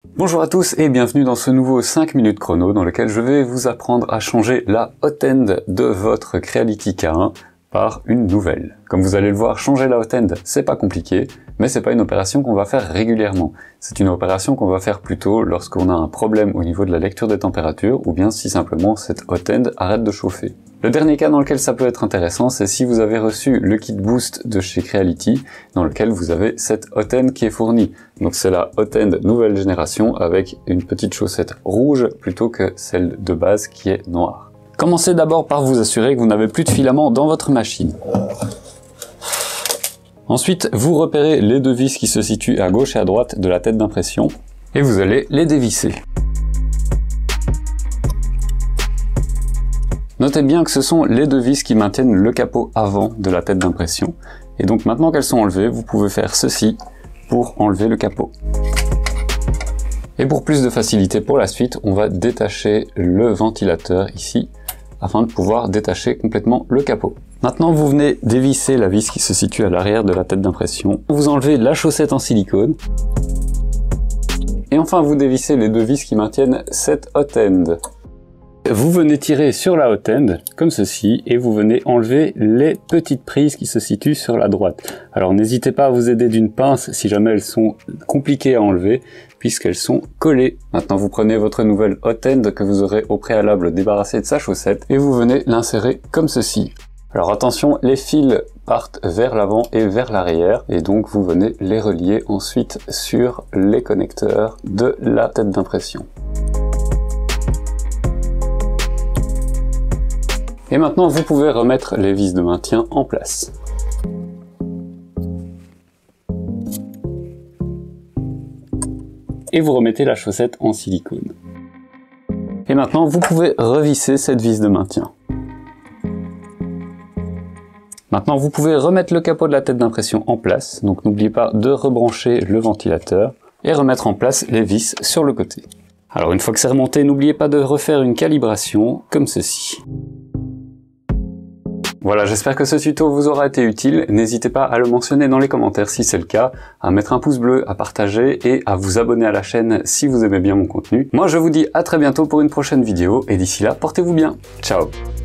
Bonjour à tous et bienvenue dans ce nouveau 5 minutes chrono dans lequel je vais vous apprendre à changer la hot end de votre Creality K1 par une nouvelle. Comme vous allez le voir, changer la hot end, c'est pas compliqué, mais c'est pas une opération qu'on va faire régulièrement. C'est une opération qu'on va faire plutôt lorsqu'on a un problème au niveau de la lecture des températures ou bien si simplement cette hot end arrête de chauffer. Le dernier cas dans lequel ça peut être intéressant, c'est si vous avez reçu le kit boost de chez Creality, dans lequel vous avez cette hot end qui est fournie. Donc c'est la hot end nouvelle génération avec une petite chaussette rouge plutôt que celle de base qui est noire. Commencez d'abord par vous assurer que vous n'avez plus de filament dans votre machine. Ensuite, vous repérez les deux vis qui se situent à gauche et à droite de la tête d'impression et vous allez les dévisser. Notez bien que ce sont les deux vis qui maintiennent le capot avant de la tête d'impression. Et donc maintenant qu'elles sont enlevées, vous pouvez faire ceci pour enlever le capot. Et pour plus de facilité pour la suite, on va détacher le ventilateur ici, afin de pouvoir détacher complètement le capot. Maintenant, vous venez dévisser la vis qui se situe à l'arrière de la tête d'impression. Vous enlevez la chaussette en silicone. Et enfin, vous dévissez les deux vis qui maintiennent cette hot end. Vous venez tirer sur la hot end, comme ceci, et vous venez enlever les petites prises qui se situent sur la droite. Alors n'hésitez pas à vous aider d'une pince si jamais elles sont compliquées à enlever, puisqu'elles sont collées. Maintenant vous prenez votre nouvelle hot end que vous aurez au préalable débarrassé de sa chaussette, et vous venez l'insérer comme ceci. Alors attention, les fils partent vers l'avant et vers l'arrière, et donc vous venez les relier ensuite sur les connecteurs de la tête d'impression. Et maintenant, vous pouvez remettre les vis de maintien en place. Et vous remettez la chaussette en silicone. Et maintenant, vous pouvez revisser cette vis de maintien. Maintenant, vous pouvez remettre le capot de la tête d'impression en place. Donc n'oubliez pas de rebrancher le ventilateur et remettre en place les vis sur le côté. Alors une fois que c'est remonté, n'oubliez pas de refaire une calibration comme ceci. Voilà, j'espère que ce tuto vous aura été utile. N'hésitez pas à le mentionner dans les commentaires si c'est le cas, à mettre un pouce bleu, à partager et à vous abonner à la chaîne si vous aimez bien mon contenu. Moi, je vous dis à très bientôt pour une prochaine vidéo et d'ici là, portez-vous bien. Ciao!